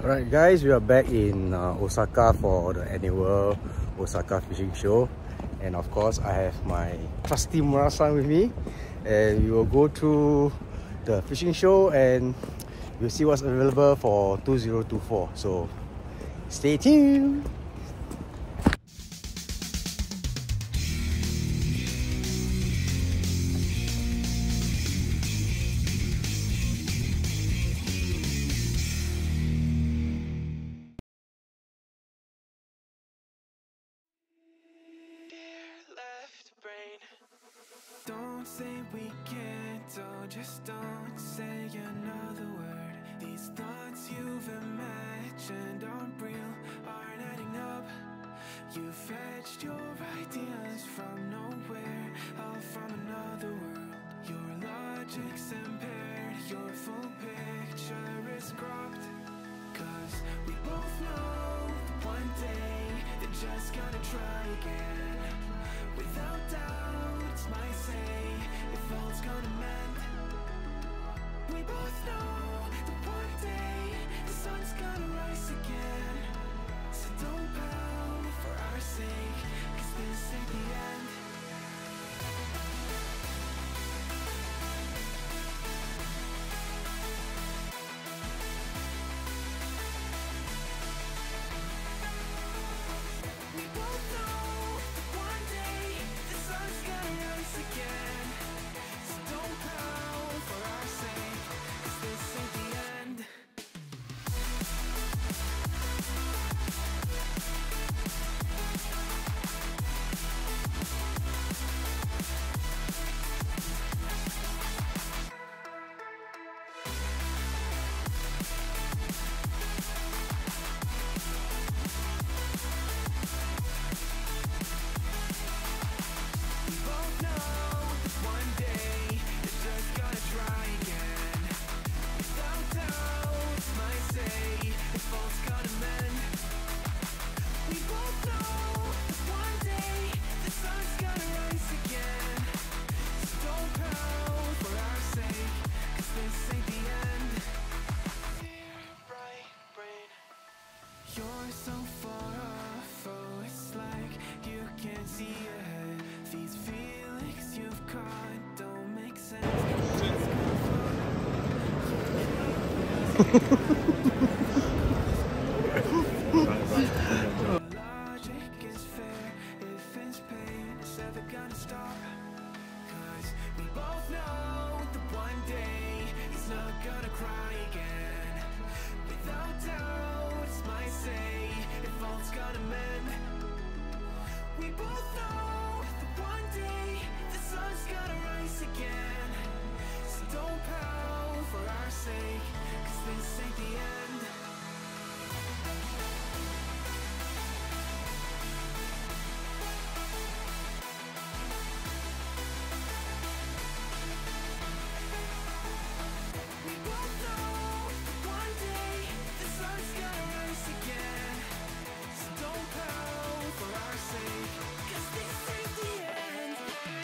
Alright guys, we are back in Osaka for the annual Osaka Fishing Show, and of course I have my trusty Mura-san with me, and we will go through the fishing show and we'll see what's available for 2024, so stay tuned. Don't say we can't, oh, just don't say another word. These thoughts you've imagined aren't real, aren't adding up. You fetched your ideas from nowhere, all from another world. Your logic's impaired, your full picture is cropped. Cause we both know that one day they're just gonna try again. Without doubt, it's my say, if all's gonna mend. We both know that one day the sun's gonna rise again. So don't pout for our sake, cause this ain't the end. We both know that one day the sun's gonna rise again. So don't pout for our sake, cause this ain't the end. We both know that one day they're just gonna try again. Without doubt, my say, if all's gonna mend. We both know that one day the sun's gonna rise again. So don't pout for our sake, cause this ain't the end. Dear bright brain, you're so far off, oh, it's like you can't see ahead. These feelings you've caught don't make sense. Logic is fair, if it's pain, it's never gonna stop. Cause we both know that one day he's not gonna cry again. Without doubt, it's my say, if all's gonna mend. We both know that one day the sun's gonna rise again. So don't pout for our sake, cause this ain't the end. We both know that one day the sun's gonna rise again. So don't pout for our sake, cause this ain't the end.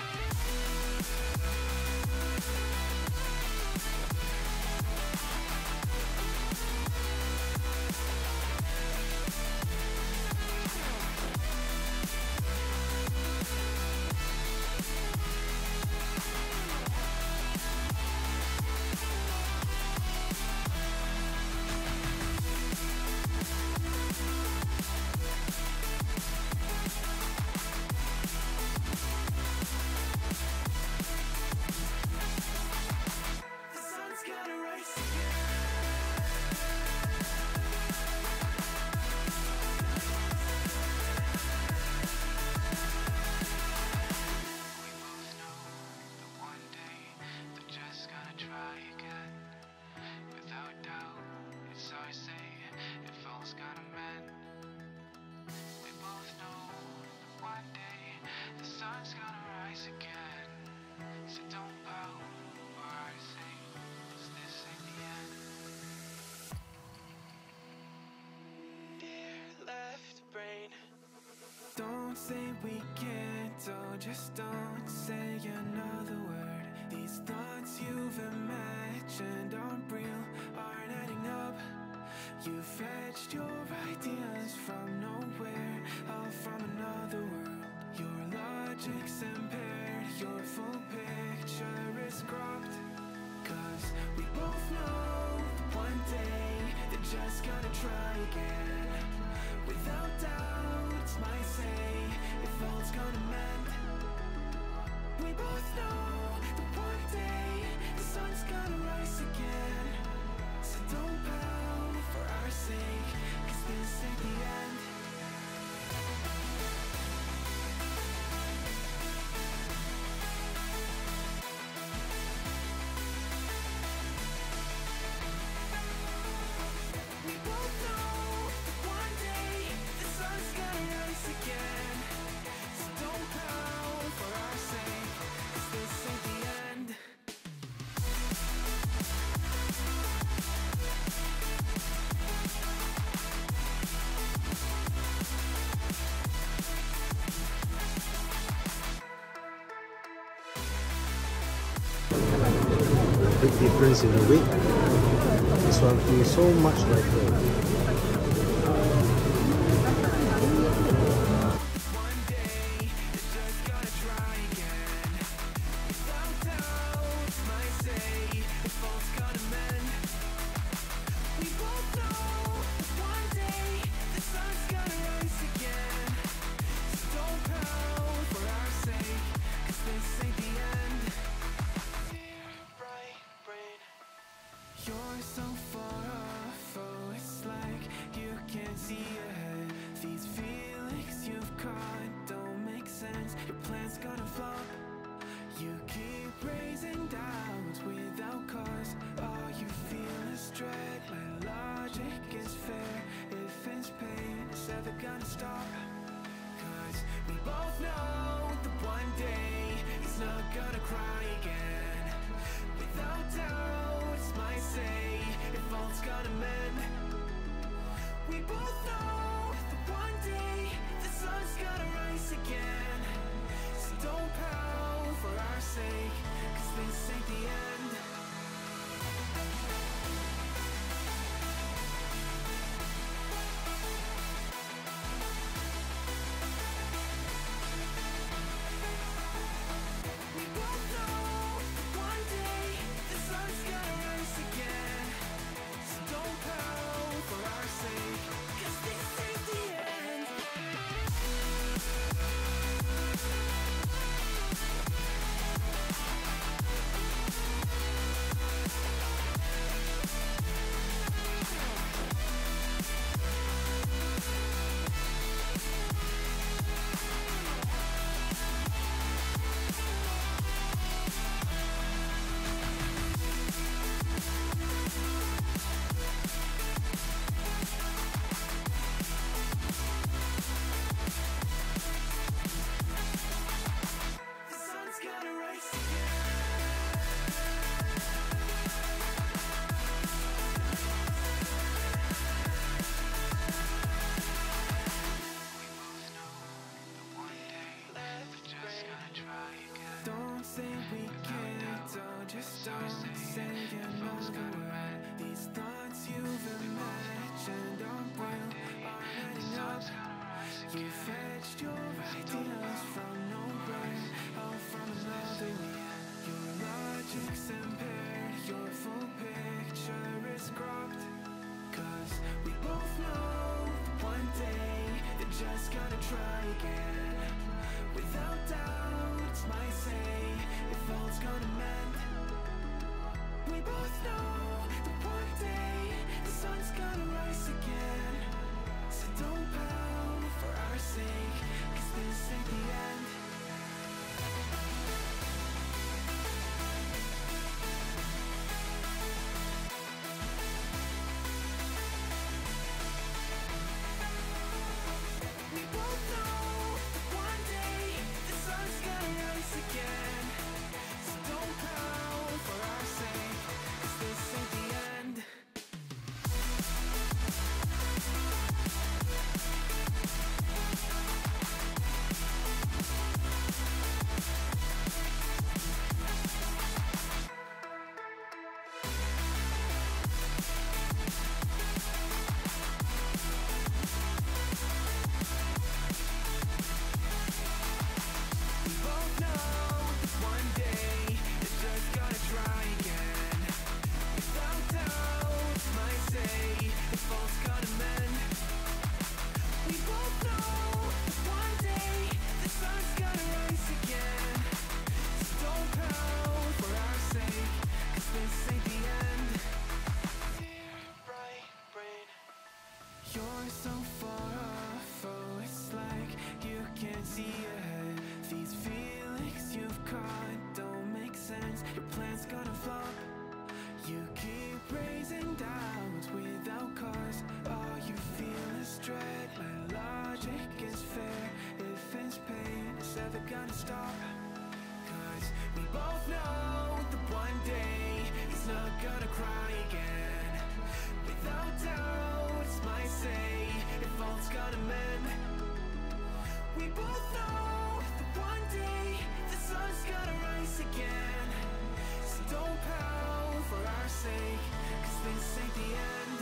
The sun's gonna rise again. We both know that one day they're just gonna try again. Without doubt, it's our say, if all's gonna mend. We both know that one day the sun's gonna rise again. So don't pout for our sake, 'cause this ain't the end. Dear left brain, don't say we can't, oh, just don't say another word. These thoughts you've imagined aren't real, aren't adding up. You fetched your ideas from nowhere, all from another world. Your logic's impaired, your full picture is cropped. Cause we both know that one day they're just gonna try again. Without doubt, it's my say, if all's gonna mend. We both know that one day the sun's gonna rise again. So don't pout for our sake, cause this ain't the end. We both know that one day the sun's gonna rise again. So don't pout for our sake, cause this ain't the end. Big difference in the weight. This one feels so much lighter. One day, it's just gonna try again. Without doubt, it's my say, if all's gonna mend. We both know that one day the sun's gonna rise again. So don't pout for our sake, cause this ain't the end. Bright brain, you're so far off, oh it's like you can't see ahead. These feelings you've caught don't make sense, your plan's gonna flop. You keep raising doubts without cause, all you feel is dread. My logic is fair, if it's pain, it's ever gonna stop. Cause we both know that one day he's not gonna cry again. Without doubt, it's my say, if all's gonna mend. We both know that one day the sun's gonna rise again. So don't pout for our sake, cause this ain't the end. We both know that one day the sun's gonna rise again. So don't pout for our sake, cause this ain't the end. The sun's gonna rise again. Don't say we can't, oh just don't say another word. These thoughts you've imagined aren't real, aren't adding up. You fetched your ideas from nowhere, all from another world. Your logic's impaired, your full picture is cropped. Cause we both know that one day they're just gonna try again. Without doubt, it's my say, if all's gonna mend. We both know that one day the sun's gonna rise again. So don't pout for our sake, cause this ain't the end. We both know that one day the sun's gonna rise again. So don't pout for our sake, cause this ain't the end. You're so far off, oh, it's like you can't see ahead. These feelings you've caught don't make sense. Your plan's gonna flop. You keep raising doubts without cause. All you feel is dread. My logic is fair. If it's pain, it's ever gonna stop. Cause we both know that one day he's not gonna cry again. Without doubt, it's my say, if all's gonna mend. We both know that one day the sun's gonna rise again. So don't pout for our sake, cause this ain't the end.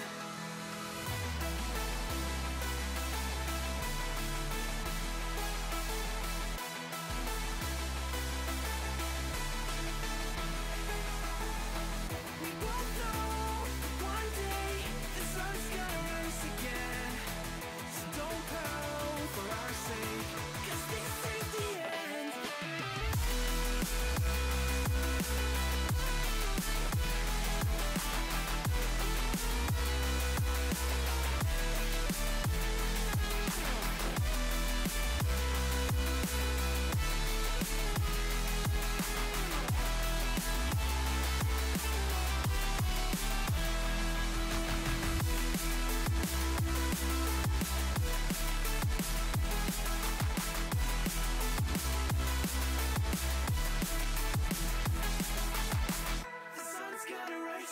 We both know that one day the sun's gonna rise again. So don't pout for our sake, cause this ain't the end. The sun's gonna rise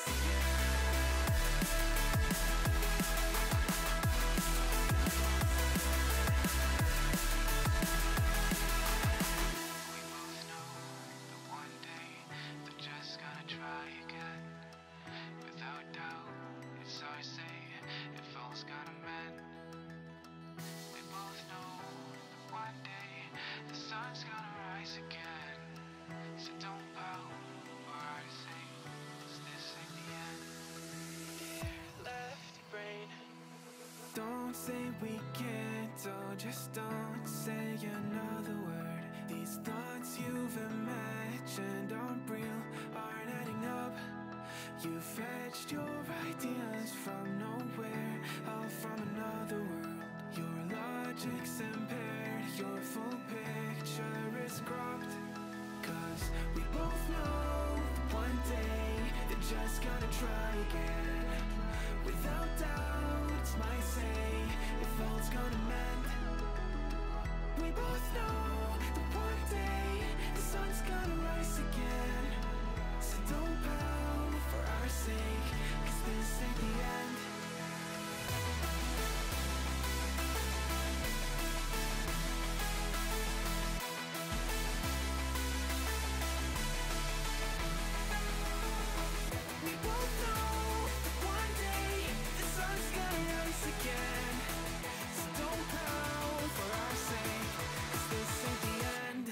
one day they're just gonna try again. Without doubt, it's our say, if all's gonna mend. We both know that one day the sun's gonna rise again. So don't pout for our sake, 'cause this ain't the end. Dear left brain, don't say we can't, oh, just don't say another word. These thoughts you've imagined aren't real, aren't adding up. You fetched your ideas from nowhere, all from another world. Your logic's impaired, your full picture is cropped. Cause we both know that one day they're just gonna try again. Without doubt, it's my say, if all's gonna mend. We both know that one day the sun's gonna rise again. So don't pout for our sake, 'cause this ain't the end. We both know that one day the sun's gonna rise again. So don't pout for our sake, 'cause this ain't the end.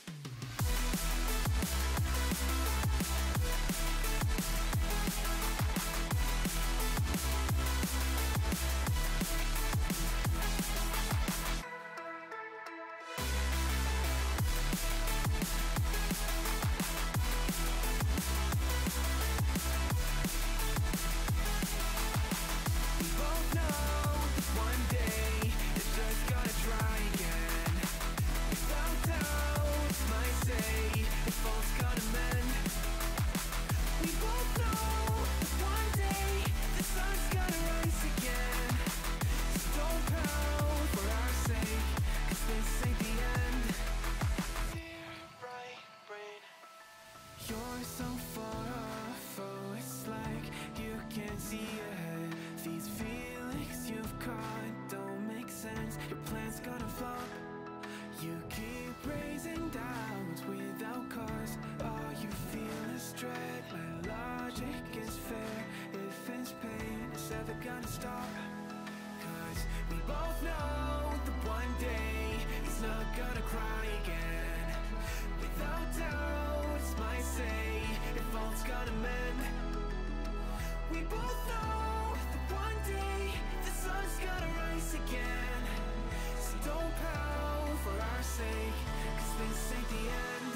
We both know that one day they're just gonna try again. Without doubt, it's my say, if all's gonna mend. We both know that one day the sun's gonna rise again. So don't pout for our sake, 'cause this ain't the end. Dear right brain, you're so far off, oh, it's like you can't see ahead. These feelings you've caught don't make sense. Your plan's gonna flop. You keep raising doubts without cause. All you feel is dread. My logic is fair. If it's pain, it's ever gonna stop. Cause we both know that one day he's not gonna cry again. Without doubt, it's my say, if all's gonna mend. We both know that one day the sun's gonna rise again. So don't pout for our sake, 'cause this ain't the end.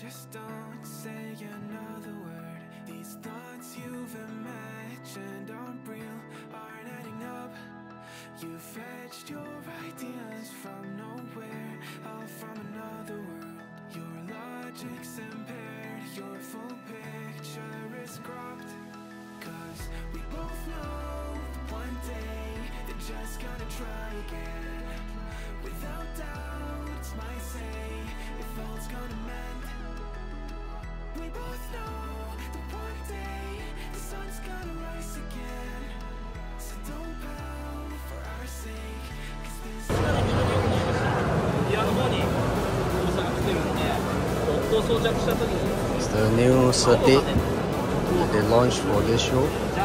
just don't say another word. These thoughts you've imagined aren't real, aren't adding up. You fetched your ideas from nowhere, all from another world. Your logic's impaired, your full picture is cropped. Cause we both know that one day they're just gonna try again. Without doubt, it's my say, if all's gonna mend. We both know that one day the sun's gonna rise again. So don't pout for our sake, cause this リアの方に大阪来てるんで、ロッドを装着した時に It's the new circuit that they launched for this show.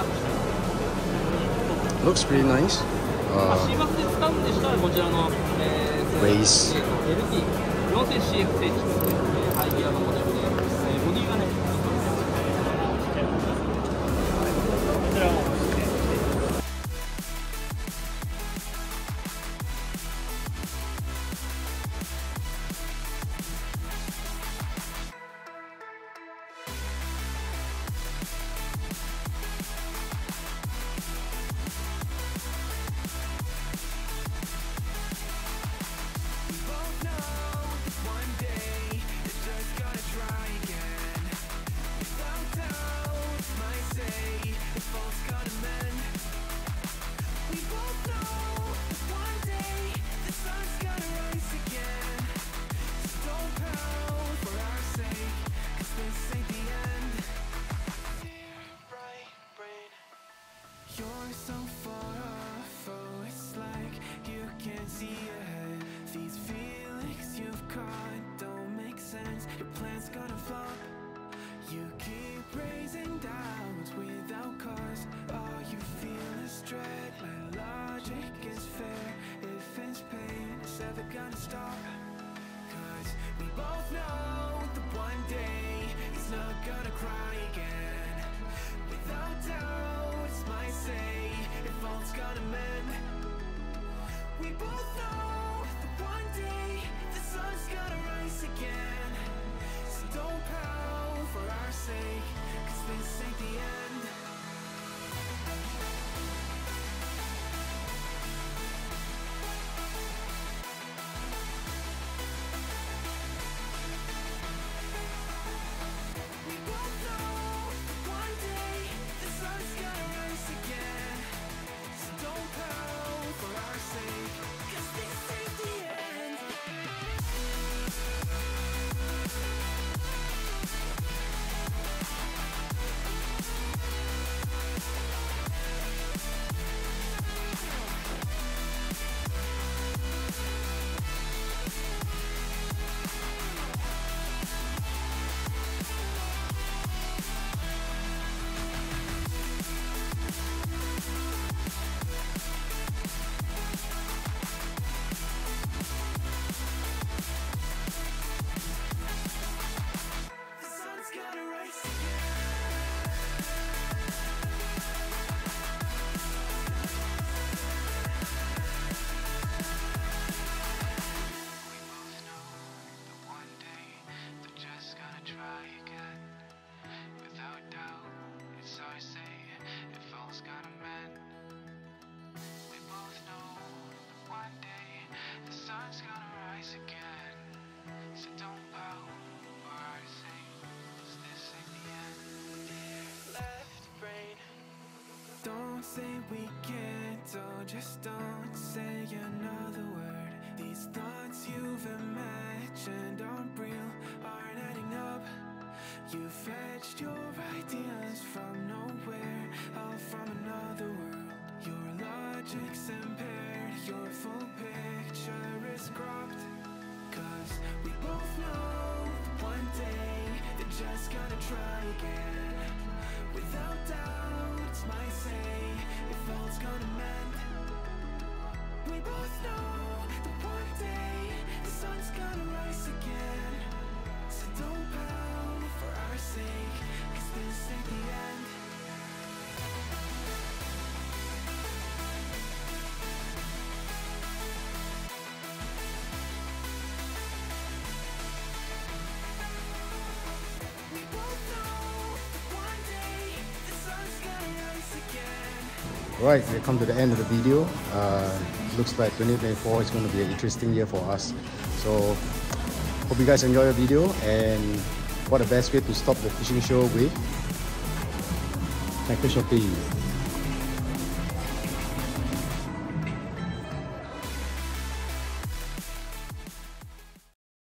Looks pretty nice. CMAX で使うんでしたらこちらの Race. LT4000CX ですね、ハイギアのモデルで、ボディがね、こちらも You're so far off, oh, it's like you can't see ahead. These feelings you've caught don't make sense. Your plan's gonna flop. You keep raising doubts without cause. All you feel is dread. My logic is fair. If it's pain, it's ever gonna stop. Cause we both know that one day he's not gonna cry again. Without doubt, it's my say, if all's gonna mend. We both know that one day the sun's gonna rise again. So don't pout for our sake, cause this ain't the end. We both know that one day the sun's gonna rise again. So don't pout for our sake, cause this ain't the end. The sun's gonna rise again. We both know that one day they're just gonna try again. Without doubt, it's our say, if all's gonna mend. We both know that one day the sun's gonna rise again. So don't pout for our sake, 'cause this ain't the end. Left brain. Don't say we can't, oh, just don't say another word. These thoughts you've imagined aren't real, aren't adding up. You fetched your ideas from nowhere, all from another world. Your logic's impaired, your full picture is cropped. Cause we both know that one day they're just gonna try again. Without doubt, it's my say, if all's gonna mend. We both know that one day the sun's gonna rise again. So don't pout for our sake, 'cause this ain't the end. Right, we come to the end of the video. Looks like 2024 is going to be an interesting year for us. So hope you guys enjoy the video, and what the best way to stop the fishing show with Tackle Shopee.